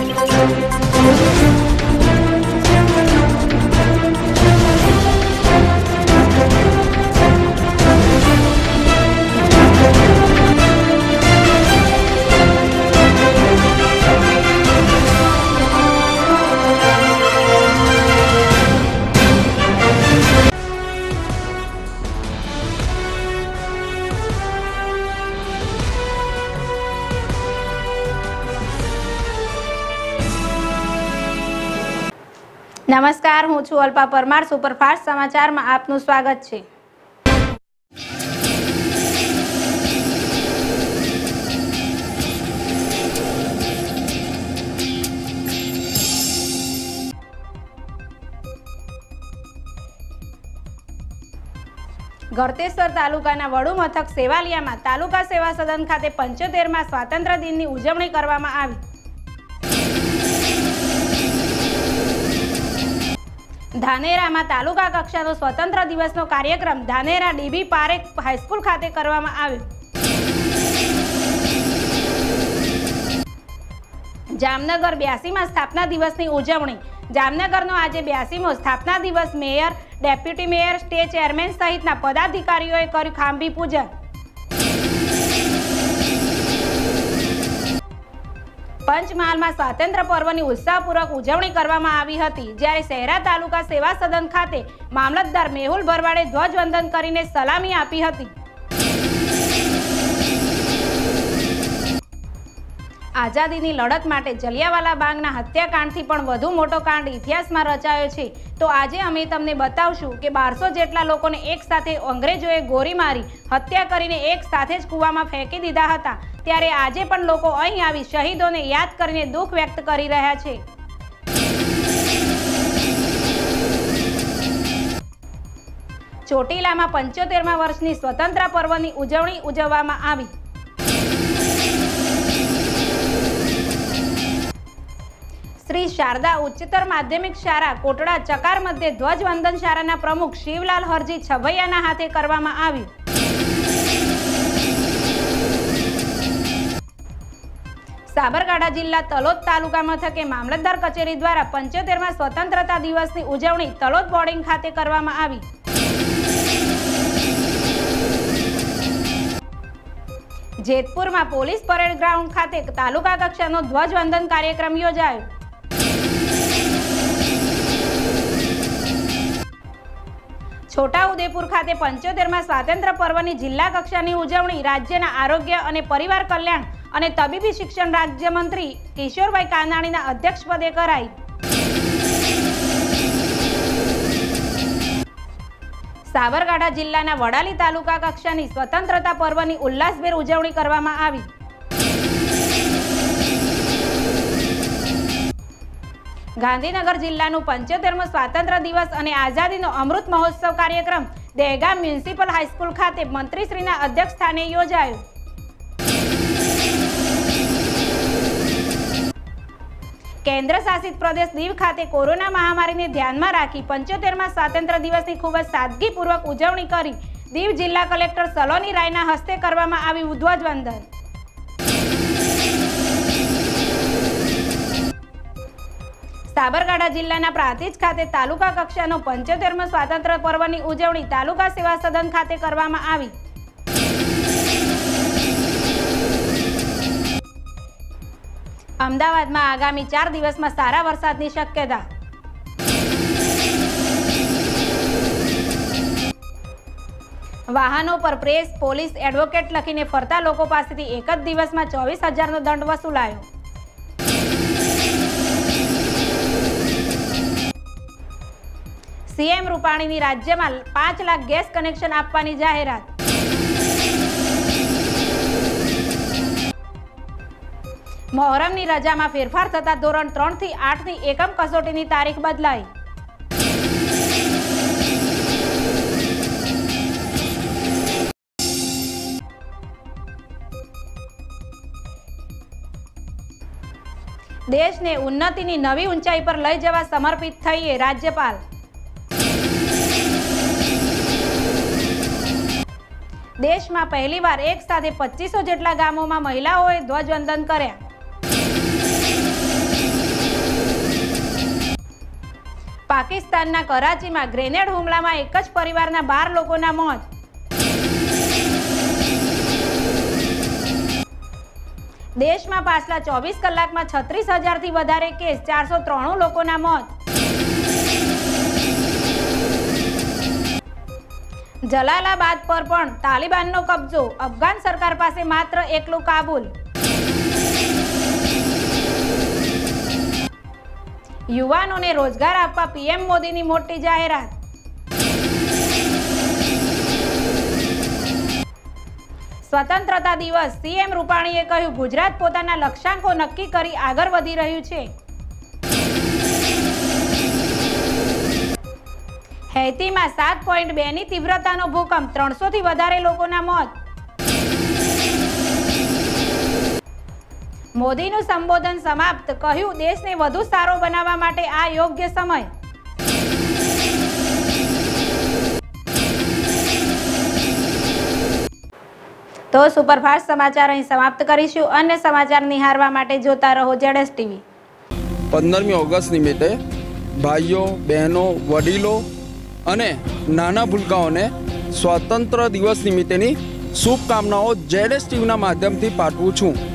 नमस्कार, हूँ छू अल्पा परमार। सुपरफास्ट समाचार में आपનું स्वागत છે। ગળતેશ્વર તાલુકાના વડુ મથક સેવાલિયામાં તાલુકા સેવા સદન ખાતે 75મા સ્વાતંત્ર્ય દિનની ઉજવણી કરવામાં આવી। ધાનેરામાં તાલુકા કક્ષાનો સ્વતંત્ર દિવસનો કાર્યક્રમ ધાનેરા ડીબી પારેખ હાઈસ્કૂલ ખાતે કરવામાં આવ્યો। જામનગર 82મા સ્થાપના દિવસની ઉજવણી। જામનગરનો આજે 82મો સ્થાપના દિવસ mayor, deputy mayor, state chairman સહિતના પદાધિકારીઓએ કર્યું ખાંભી પૂજન। પંચમહાલમાં સ્વાતંત્ર્ય પર્વની ઉત્સાહપૂર્વક ઉજવણી કરવામાં આવી હતી, જ્યારે શહેરા તાલુકા સેવા સદન ખાતે મામલતદાર મેહુલ ભરવાડે ધ્વજવંદન કરીને સલામી આપી હતી। આઝાદીની લડત માટે જલિયાવાલા બાગના હત્યાકાંડથી પણ વધુ મોટો કાંડ ઇતિહાસમાં રચાયો છે। તો આજે અમે તમને બતાવશું કે 1200 જેટલા લોકોને એક સાથે અંગ્રેજોએ ગોળી મારી હત્યા કરીને એક સાથે જ કૂવામાં ફેંકી દીધા હતા, ત્યારે આજે પણ લોકો અહીં આવી શહીદોને યાદ કરીને દુઃખ વ્યક્ત કરી રહ્યા છે। ચોટીલામાં 75મા વર્ષની સ્વતંત્રતા પર્વની ઉજવણી ઉજવવામાં આવી। શ્રી શારદા ઉચ્ચતર માધ્યમિક શાળા કોટડા ચકાર મધ્યે ધ્વજવંદન શાળાના પ્રમુખ શિવલાલ હરજી છભૈયાના હાથે કરવામાં આવ્યું। સાબરકાંઠા જિલ્લા તલોદ તાલુકા મથકે મામલતદાર કચેરી દ્વારા 75મા સ્વતંત્રતા દિવસની ઉજવણી તલોદ બોર્ડિંગ ખાતે કરવામાં આવી। જેતપુરમાં પોલીસ પરેડ ગ્રાઉન્ડ ખાતે તાલુકા કક્ષાનો ધ્વજવંદન કાર્યક્રમ યોજાયો। છોટાઉદેપુર ખાતે 75મા સ્વાતંત્ર્ય પર્વની જિલ્લા કક્ષાની ઉજવણી રાજ્યના આરોગ્ય અને પરિવાર કલ્યાણ અને તબીબી શિક્ષણ રાજ્યમંત્રી કિશોરભાઈ કાનાણીના અધ્યક્ષપદે કરાઈ। સાબરકાંઠા જિલ્લાના વડાલી તાલુકા કક્ષાની સ્વતંત્રતા પર્વની ઉલ્લાસભેર ઉજવણી કરવામાં આવી। ગાંધીનગર જિલ્લાનું 75મો સ્વાતંત્ર્ય દિવસ અને આઝાદીનો અમૃત મહોત્સવ કાર્યક્રમ દહેગામ મ્યુનિસિપલ હાઈસ્કૂલ ખાતે મંત્રીશ્રીના અધ્યક્ષસ્થાને યોજાયો। કેન્દ્ર શાસિત પ્રદેશ દીવ ખાતે કોરોના મહામારીને ધ્યાનમાં રાખી 75મા સ્વાતંત્ર્ય દિવસની ખૂબ જ સાદગીપૂર્વક ઉજવણી કરી દીવ જિલ્લા કલેક્ટર સલોની રાયના હસ્તે કરવામાં આવ્યું ધ્વજવંદન। સાબરકાંઠા જિલ્લાના પ્રાંતિજ ખાતે તાલુકા કક્ષાનો 75મા સ્વાતંત્ર્ય પર્વની ઉજવણી તાલુકા સેવા સદન ખાતે કરવામાં આવી। અમદાવાદમાં આગામી 4 દિવસમાં સારા વરસાદની શક્યતા। વાહનો પર પ્રેસ, પોલીસ, એડવોકેટ લખીને ફરતા લોકો પાસેથી એક જ દિવસમાં 24,000નો દંડ વસૂલાયો। સીએમ રૂપાણીની રાજ્યમાં 5 લાખ ગેસ કનેક્શન આપવાની જાહેરાત। મોહરમની રજામાં ફેરફાર થતા ધોરણ 3 થી 8 ની એકમ કસોટીની તારીખ બદલાઈ। દેશને ઉન્નતિની નવી ઊંચાઈ પર લઈ જવા સમર્પિત થઈએ રાજ્યપાલ। દેશમાં પહેલીવાર એક સાથે 2500 જેટલા ગામોમાં મહિલાઓએ ધ્વજવંદન કર્યા। પાકિસ્તાનના કરાચીમાં ગ્રેનેડ હુમલામાં એક જ પરિવારના 12 લોકોના મોત। દેશમાં પાછલા 24 કલાકમાં 36,000થી વધારે કેસ, 493 લોકોના મોત। જલાલાબાદ પર પણ તાલિબાનનો કબજો, અફઘાન સરકાર પાસે માત્ર એકલું કાબુલ। યુવાનોને રોજગાર આપવા પીએમ મોદીની મોટી જાહેરાત। સ્વતંત્રતા દિવસ, સીએમ રૂપાણીએ કહ્યું ગુજરાત પોતાના લક્ષ્યાંકો નક્કી કરી આગળ વધી રહ્યું છે। હૈતીમાં 7.2ની તીવ્રતાનો ભૂકંપ, 300થી વધારે લોકોના મોત। મોદીનું સંબોધન સમાપ્ત, કહ્યું દેશને વધુ સારો બનાવવા માટે આ યોગ્ય સમય। તો સુપરફાસ્ટ સમાચાર અહીં સમાપ્ત કરીશું। અન્ય સમાચાર નિહાળવા માટે જોતા રહો ZSTV। 15મી ઓગસ્ટ નિમિત્તે ભાઈઓ, બહેનો, વડીલો અને નાના ભૂલકાઓને સ્વાતંત્ર્ય દિવસ નિમિત્તેની શુભકામનાઓ ZSTVના માધ્યમથી પાઠવું છું।